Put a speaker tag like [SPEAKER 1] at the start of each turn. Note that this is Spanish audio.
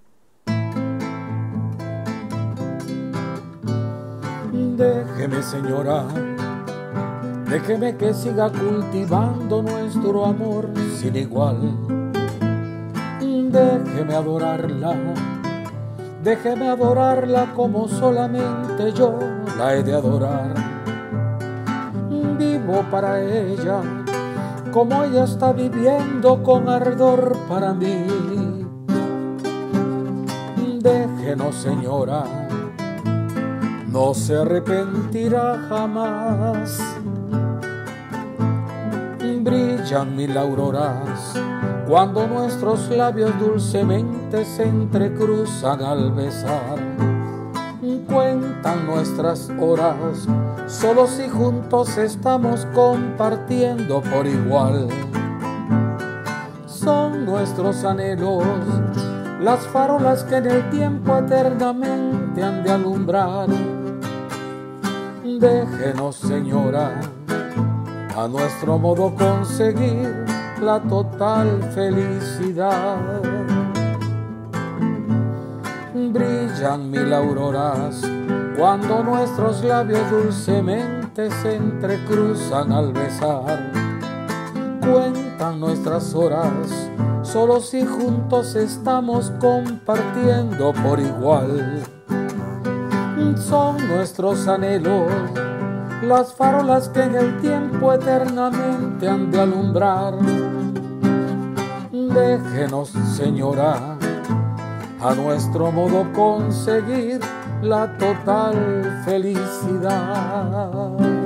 [SPEAKER 1] Déjeme, señora, déjeme que siga cultivando nuestro amor sin igual. Déjeme adorarla como solamente yo la he de adorar. Vivo para ella, como ella está viviendo con ardor para mí. Déjenos, señora, no se arrepentirá jamás. Brillan mil auroras cuando nuestros labios dulcemente se entrecruzan al besar. Cuentan nuestras horas, solo si juntos estamos compartiendo por igual. Son nuestros anhelos las farolas que en el tiempo eternamente han de alumbrar. Déjenos, señora, a nuestro modo conseguir la total felicidad. Brillan mil auroras cuando nuestros labios dulcemente se entrecruzan al besar. Cuentan nuestras horas, solo si juntos estamos compartiendo por igual. Son nuestros anhelos las farolas que en el tiempo eternamente han de alumbrar. Déjenos, señora, a nuestro modo conseguir la total felicidad.